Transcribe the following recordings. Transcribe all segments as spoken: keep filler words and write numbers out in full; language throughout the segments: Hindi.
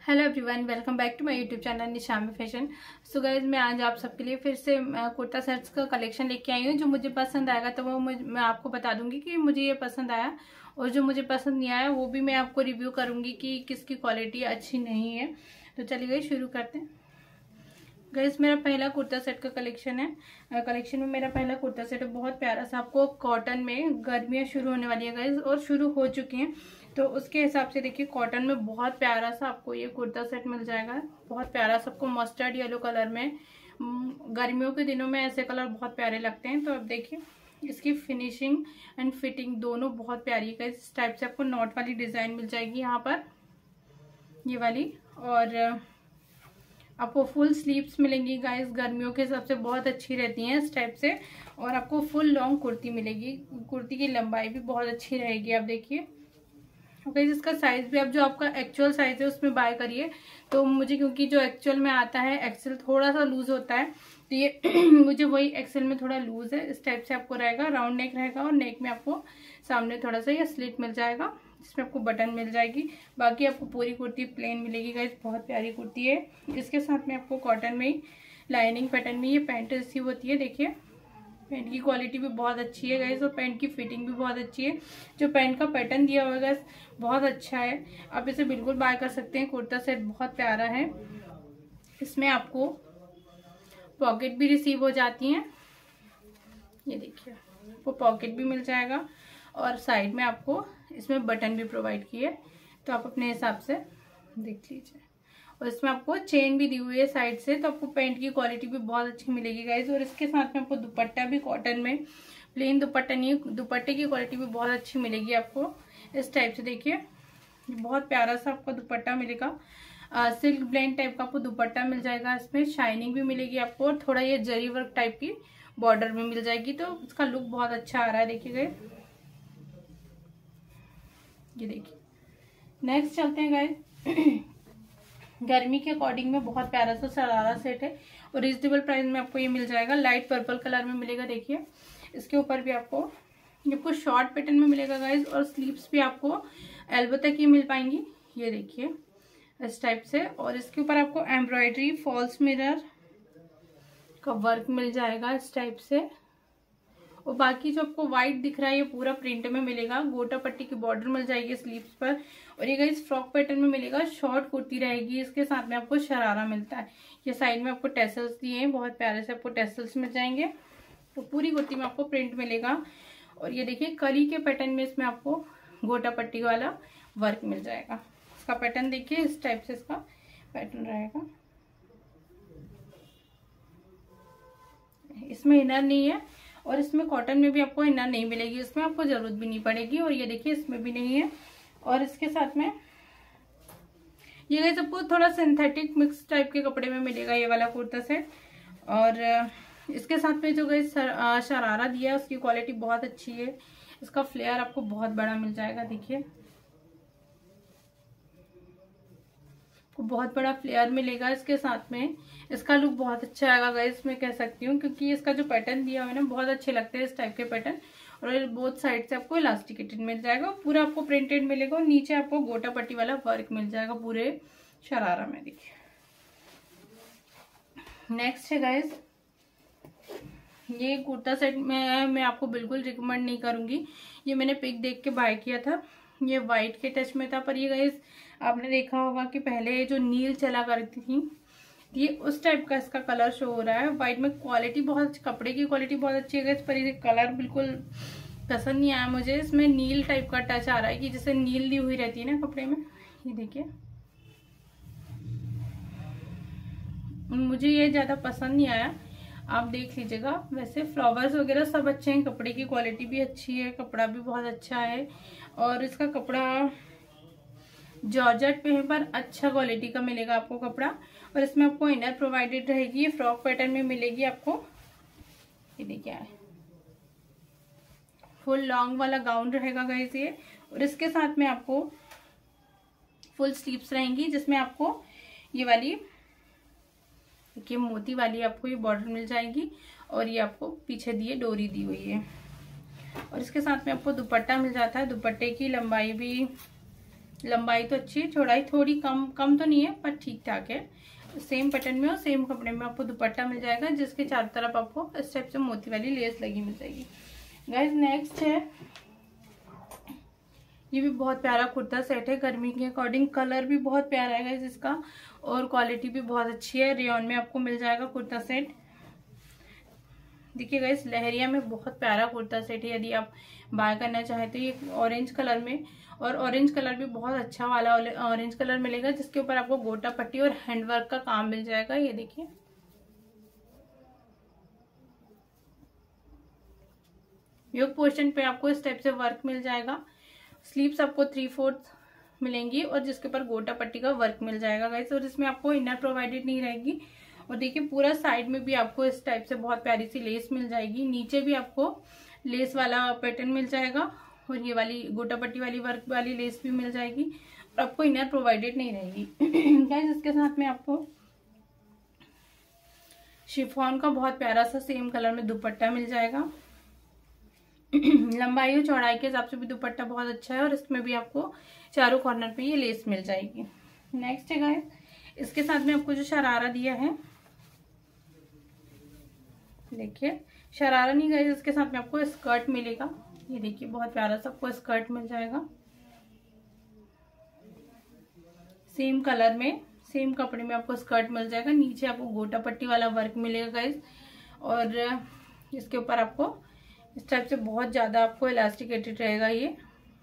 Hello everyone, welcome back to my YouTube channel Nishami fashion. So guys, मैं आज आप सबके लिए फिर से कुर्ता सेट्स का कलेक्शन लेके आई हूँ। जो मुझे पसंद आएगा तो वो मैं आपको बता दूंगी कि मुझे ये पसंद आया, और जो मुझे पसंद नहीं आया वो भी मैं आपको रिव्यू करूंगी कि किसकी क्वालिटी अच्छी नहीं है। तो चलिए गाइज शुरू करते हैं। गाइज, मेरा पहला कुर्ता सेट का कलेक्शन है। कलेक्शन में मेरा पहला कुर्ता सेट है, बहुत प्यारा सा। आपको कॉटन में गर्मियाँ शुरू होने वाली है गाइज, और शुरू हो चुकी हैं, तो उसके हिसाब से देखिए कॉटन में बहुत प्यारा सा आपको ये कुर्ता सेट मिल जाएगा। बहुत प्यारा सा, आपको मस्टर्ड येलो कलर में। गर्मियों के दिनों में ऐसे कलर बहुत प्यारे लगते हैं। तो अब देखिए इसकी फिनिशिंग एंड फिटिंग दोनों बहुत प्यारी है। इस टाइप से आपको नॉट वाली डिजाइन मिल जाएगी यहाँ पर, ये वाली, और आपको फुल स्लीव्स मिलेंगी गाइस। गर्मियों के हिसाब से बहुत अच्छी रहती हैं इस टाइप से। और आपको फुल लॉन्ग कुर्ती मिलेगी। कुर्ती की लंबाई भी बहुत अच्छी रहेगी। आप देखिए ओके, इसका साइज भी आप जो आपका एक्चुअल साइज है उसमें बाय करिए। तो मुझे, क्योंकि जो एक्चुअल में आता है एक्सेल थोड़ा सा लूज होता है, तो ये मुझे वही एक्सेल में थोड़ा लूज है। इस टाइप से आपको रहेगा, राउंड नेक रहेगा, और नेक में आपको सामने थोड़ा सा ये स्लिट मिल जाएगा, जिसमें आपको बटन मिल जाएगी। बाकी आपको पूरी कुर्ती प्लेन मिलेगी गाइस। बहुत प्यारी कुर्ती है। इसके साथ में आपको कॉटन में ही लाइनिंग पैटर्न में ये पैंट रिसीव होती है। देखिए पैंट की क्वालिटी भी बहुत अच्छी है गाइस, और पैंट की फिटिंग भी बहुत अच्छी है। जो पैंट का पैटर्न दिया हुआ है गाइस बहुत अच्छा है, आप इसे बिल्कुल बाय कर सकते हैं। कुर्ता सेट बहुत प्यारा है। इसमें आपको पॉकेट भी रिसीव हो जाती हैं, ये देखिए आपको पॉकेट भी मिल जाएगा, और साइड में आपको इसमें बटन भी प्रोवाइड किए, तो आप अपने हिसाब से देख लीजिए। और इसमें आपको चेन भी दी हुई है साइड से, तो आपको पैंट की क्वालिटी भी बहुत अच्छी मिलेगी गाइस। और इसके साथ में आपको दुपट्टा भी कॉटन में, प्लेन दुपट्टा नहीं, दुपट्टे की क्वालिटी भी बहुत अच्छी मिलेगी आपको इस टाइप से। देखिए बहुत प्यारा सा आपको दुपट्टा मिलेगा। सिल्क ब्लेंड टाइप का आपको दुपट्टा मिल जाएगा। इसमें शाइनिंग भी मिलेगी आपको, और थोड़ा ये जरी वर्क टाइप की बॉर्डर में मिल जाएगी, तो इसका लुक बहुत अच्छा आ रहा है। देखिए गाइस, ये देखिए नेक्स्ट चलते हैं गाइस। गर्मी के अकॉर्डिंग में बहुत प्यारा सा शरारा सेट है, और रिजनेबल प्राइस में आपको ये मिल जाएगा। लाइट पर्पल कलर में मिलेगा। देखिए इसके ऊपर भी आपको ये आपको शॉर्ट पैटर्न में मिलेगा गाइस, और स्लीव्स भी आपको एल्बो तक ही मिल पाएंगी, ये देखिए इस टाइप से। और इसके ऊपर आपको एम्ब्रॉयडरी फॉल्स मिरर का वर्क मिल जाएगा इस टाइप से। और बाकी जो आपको व्हाइट दिख रहा है ये पूरा प्रिंट में मिलेगा। गोटा पट्टी की बॉर्डर मिल जाएगी स्लीव्स पर, और ये गाइस फ्रॉक पैटर्न में मिलेगा। शॉर्ट कुर्ती रहेगी। इसके साथ में आपको शरारा मिलता है। ये साइड में आपको टेसल्स दिए हैं, बहुत प्यारे से आपको टेसल्स मिल जाएंगे। तो पूरी कुर्ती में आपको प्रिंट मिलेगा। और ये देखिए कली के पैटर्न में इसमें आपको गोटा पट्टी वाला वर्क मिल जाएगा। इसका पैटर्न देखिए, इस टाइप से इसका पैटर्न रहेगा। इसमें इनर नहीं है, और इसमें कॉटन में भी आपको इनर नहीं मिलेगी, इसमें आपको जरूरत भी नहीं पड़ेगी। और ये देखिए इसमें भी नहीं है। और इसके साथ में ये गाइस आपको थोड़ा सिंथेटिक मिक्स टाइप के कपड़े में मिलेगा ये वाला कुर्ता सेट। और इसके साथ में जो गाइस शरारा दिया है उसकी क्वालिटी बहुत अच्छी है। इसका फ्लेयर आपको बहुत बड़ा मिल जाएगा। देखिए बहुत बड़ा फ्लेयर मिलेगा इसके साथ में। इसका लुक बहुत अच्छा आएगा गाइस, मैं कह सकती हूँ, क्योंकि इसका जो पैटर्न दिया हुआ है ना बहुत अच्छे लगते हैं इस टाइप के पैटर्न। और बोथ साइड से आपको इलास्टिकेटेड मिल जाएगा, पूरा आपको प्रिंटेड मिलेगा, और नीचे आपको गोटा पट्टी वाला वर्क मिल जाएगा पूरे शरारा में। देखिए नेक्स्ट है गाइस, ये कुर्ता सेट में मैं आपको बिल्कुल रिकमेंड नहीं करूंगी। ये मैंने पिक देख के बाय किया था। ये व्हाइट के टच में था, पर ये गाइस आपने देखा होगा कि पहले जो नील चला करती थी, ये उस टाइप का इसका कलर शो हो रहा है। व्हाइट में क्वालिटी बहुत, कपड़े की क्वालिटी बहुत अच्छी है गाइस, पर ये कलर बिल्कुल पसंद नहीं आया मुझे। इसमें नील टाइप का टच आ रहा है, कि जैसे नील दी हुई रहती है ना कपड़े में। ये देखिए मुझे ये ज्यादा पसंद नहीं आया, आप देख लीजिएगा। वैसे फ्लावर्स वगैरह सब अच्छे हैं, कपड़े की क्वालिटी भी अच्छी है, कपड़ा भी बहुत अच्छा है। और इसका कपड़ा जॉर्जेट पे है, पर अच्छा क्वालिटी का मिलेगा आपको कपड़ा। और इसमें आपको इनर प्रोवाइडेड रहेगी। ये फ्रॉक पैटर्न में मिलेगी आपको। ये देखिए फुल लॉन्ग वाला गाउन रहेगा गाइस ये। और इसके साथ में आपको फुल स्लीव्स रहेंगी, जिसमें आपको ये वाली देखिए मोती वाली आपको ये बॉर्डर मिल जाएगी, और ये आपको पीछे दिए डोरी दी हुई है। और इसके साथ में आपको दुपट्टा मिल जाता है। दुपट्टे की लंबाई भी लंबाई तो अच्छी है, चौड़ाई थोड़ी कम कम तो नहीं है पर ठीक ठाक है। सेम पैटर्न में और सेम कपड़े में आपको दुपट्टा मिल जाएगा, जिसके चारों तरफ आपको इस टाइप से मोती वाली लेस लगी मिल जाएगी। गाइस नेक्स्ट है, ये भी बहुत प्यारा कुर्ता सेट है, गर्मी के अकॉर्डिंग कलर भी बहुत प्यारा है गाइस इसका, और क्वालिटी भी बहुत अच्छी है। रेयॉन में आपको मिल जाएगा कुर्ता सेट। देखिए गाइस लहरिया में बहुत प्यारा कुर्ता सेट है। यदि आप बाय करना चाहें तो ये ऑरेंज कलर में, और ऑरेंज कलर भी बहुत अच्छा वाला ऑरेंज कलर मिलेगा, जिसके ऊपर आपको गोटा पट्टी और हैंडवर्क का काम मिल जाएगा। ये देखिए योक पोर्शन पे आपको इस टाइप से वर्क मिल जाएगा। स्लीव्स आपको थ्री फोर्थ मिलेंगी और जिसके ऊपर गोटा पट्टी का वर्क मिल जाएगा गाइस, और इसमें आपको इनर प्रोवाइडेड नहीं रहेगी। और देखिए पूरा साइड में भी आपको इस टाइप से बहुत प्यारी सी लेस मिल जाएगी। नीचे भी आपको लेस वाला पैटर्न मिल जाएगा और ये वाली गोटा पट्टी वाली वर्क वाली लेस भी मिल जाएगी, और आपको इनर प्रोवाइडेड नहीं रहेगी। गाइस इसके साथ में आपको शिफॉन का बहुत प्यारा सा सेम कलर में दुपट्टा मिल जाएगा। लंबाई और चौड़ाई के हिसाब से भी दुपट्टा बहुत अच्छा है, और इसमें भी आपको चारों कॉर्नर पे ये लेस मिल जाएगी। नेक्स्ट है गाइस, इसके साथ में आपको जो शरारा दिया है, देखिए शरारा नहीं गाइस, इसके साथ में आपको स्कर्ट मिलेगा। ये देखिए बहुत प्यारा सा आपको स्कर्ट मिल जाएगा, सेम कलर में सेम कपड़े में आपको स्कर्ट मिल जाएगा। नीचे आपको गोटा पट्टी वाला वर्क मिलेगा गाइस, और इसके ऊपर आपको इस टाइप से बहुत ज्यादा आपको इलास्टिकेटेड रहेगा ये।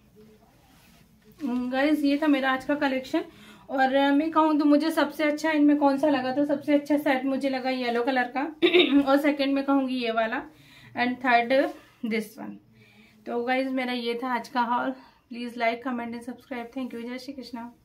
गाइस ये था मेरा आज का कलेक्शन, और मैं कहूँ तो मुझे सबसे अच्छा इनमें कौन सा लगा, तो सबसे अच्छा सेट मुझे लगा येलो कलर का, और सेकंड में कहूँगी ये वाला, एंड थर्ड दिस वन। तो गाइस मेरा ये था आज का haul. Please like comment and subscribe. Thank you. जय श्री कृष्णा।